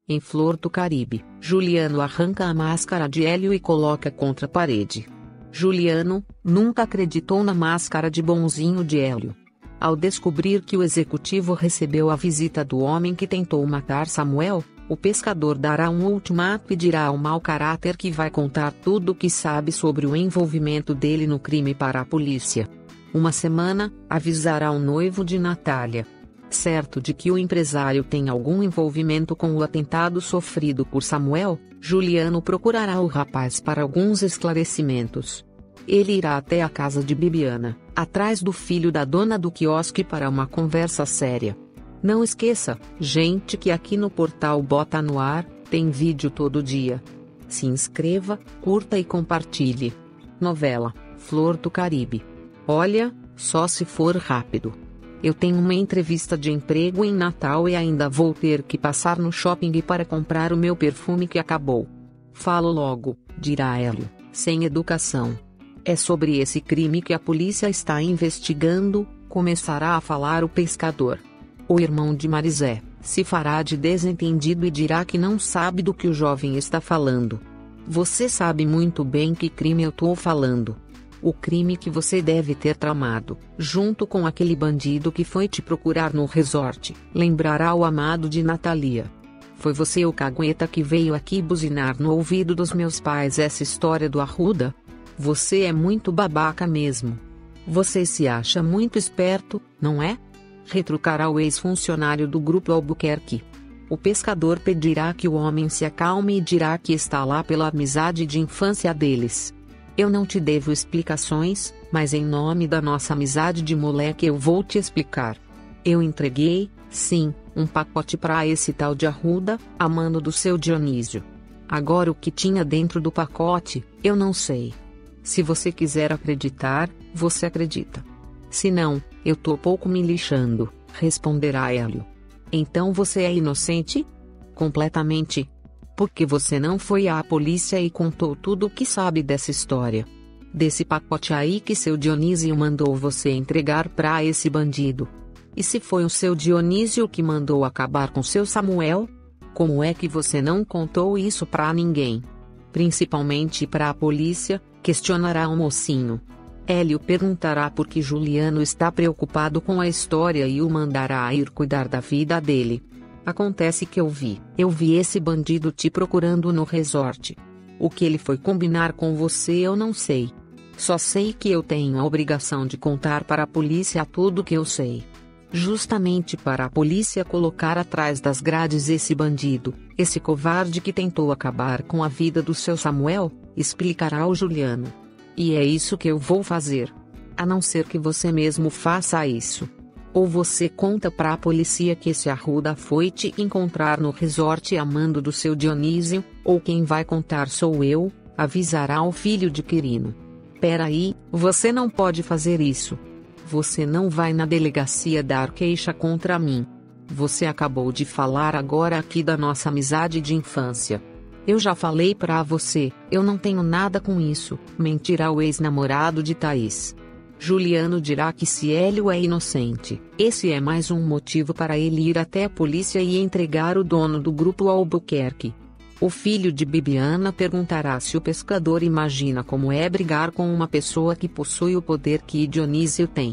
Em Flor do Caribe, Juliano arranca a máscara de Hélio e coloca contra a parede. Juliano nunca acreditou na máscara de bonzinho de Hélio. Ao descobrir que o executivo recebeu a visita do homem que tentou matar Samuel, o pescador dará um ultimato e dirá ao mau caráter que vai contar tudo o que sabe sobre o envolvimento dele no crime para a polícia. Uma semana, avisará o noivo de Natália. Certo de que o empresário tem algum envolvimento com o atentado sofrido por Samuel, Juliano procurará o rapaz para alguns esclarecimentos. Ele irá até a casa de Bibiana, atrás do filho da dona do quiosque para uma conversa séria. Não esqueça, gente, que aqui no portal Bota no Ar, tem vídeo todo dia. Se inscreva, curta e compartilhe. Novela, Flor do Caribe. Olha, só se for rápido. Eu tenho uma entrevista de emprego em Natal e ainda vou ter que passar no shopping para comprar o meu perfume que acabou. Falo logo, dirá Hélio, sem educação. É sobre esse crime que a polícia está investigando, começará a falar o pescador. O irmão de Marizé se fará de desentendido e dirá que não sabe do que o jovem está falando. Você sabe muito bem que crime eu estou falando. O crime que você deve ter tramado, junto com aquele bandido que foi te procurar no resort, lembrará o amado de Natalia. Foi você o cagueta que veio aqui buzinar no ouvido dos meus pais essa história do Arruda? Você é muito babaca mesmo. Você se acha muito esperto, não é? Retrucará o ex-funcionário do Grupo Albuquerque. O pescador pedirá que o homem se acalme e dirá que está lá pela amizade de infância deles. Eu não te devo explicações, mas em nome da nossa amizade de moleque eu vou te explicar. Eu entreguei, sim, um pacote para esse tal de Arruda, a mando do seu Dionísio. Agora o que tinha dentro do pacote, eu não sei. Se você quiser acreditar, você acredita. Se não, eu tô pouco me lixando, responderá Hélio. Então você é inocente? Completamente. Porque você não foi à polícia e contou tudo o que sabe dessa história. Desse pacote aí que seu Dionísio mandou você entregar para esse bandido. E se foi o seu Dionísio que mandou acabar com seu Samuel? Como é que você não contou isso para ninguém? Principalmente para a polícia, questionará o mocinho. Hélio perguntará por que Juliano está preocupado com a história e o mandará ir cuidar da vida dele. Acontece que eu vi esse bandido te procurando no resort. O que ele foi combinar com você eu não sei. Só sei que eu tenho a obrigação de contar para a polícia tudo que eu sei. Justamente para a polícia colocar atrás das grades esse bandido, esse covarde que tentou acabar com a vida do seu Samuel, explicará o Juliano. E é isso que eu vou fazer. A não ser que você mesmo faça isso. Ou você conta para a polícia que esse Arruda foi te encontrar no resort a mando do seu Dionísio, ou quem vai contar sou eu, avisará o filho de Quirino. Peraí, você não pode fazer isso. Você não vai na delegacia dar queixa contra mim. Você acabou de falar agora aqui da nossa amizade de infância. Eu já falei pra você, eu não tenho nada com isso, mentirá o ex-namorado de Thaís. Juliano dirá que se Hélio é inocente, esse é mais um motivo para ele ir até a polícia e entregar o dono do Grupo Albuquerque. O filho de Bibiana perguntará se o pescador imagina como é brigar com uma pessoa que possui o poder que Dionísio tem.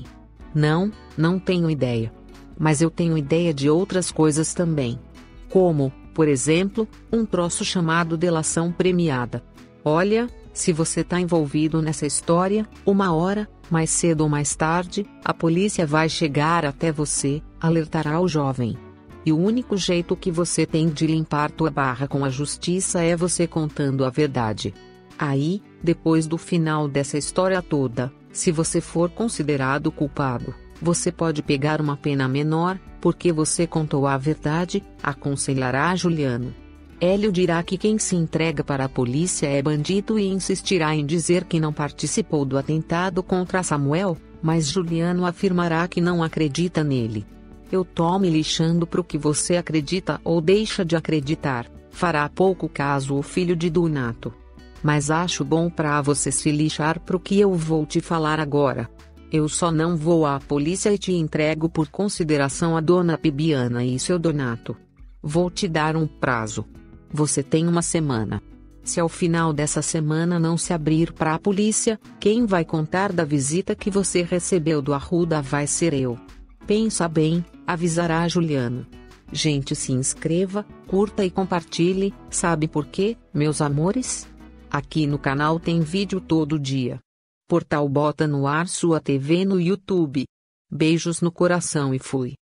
Não tenho ideia. Mas eu tenho ideia de outras coisas também. Como, por exemplo, um troço chamado delação premiada. Olha, se você tá envolvido nessa história, uma hora, mais cedo ou mais tarde, a polícia vai chegar até você, alertará o jovem. E o único jeito que você tem de limpar tua barra com a justiça é você contando a verdade. Aí, depois do final dessa história toda, se você for considerado culpado, você pode pegar uma pena menor, porque você contou a verdade, aconselhará Juliano. Hélio dirá que quem se entrega para a polícia é bandido e insistirá em dizer que não participou do atentado contra Samuel, mas Juliano afirmará que não acredita nele. Eu tô me lixando pro que você acredita ou deixa de acreditar, fará pouco caso o filho de Donato. Mas acho bom pra você se lixar pro que eu vou te falar agora. Eu só não vou à polícia e te entrego por consideração a dona Bibiana e seu Donato. Vou te dar um prazo. Você tem uma semana. Se ao final dessa semana não se abrir para a polícia, quem vai contar da visita que você recebeu do Arruda vai ser eu. Pensa bem, avisará Juliano. Gente, se inscreva, curta e compartilhe, sabe por quê, meus amores? Aqui no canal tem vídeo todo dia. Portal Bota no Ar, sua TV no YouTube. Beijos no coração e fui.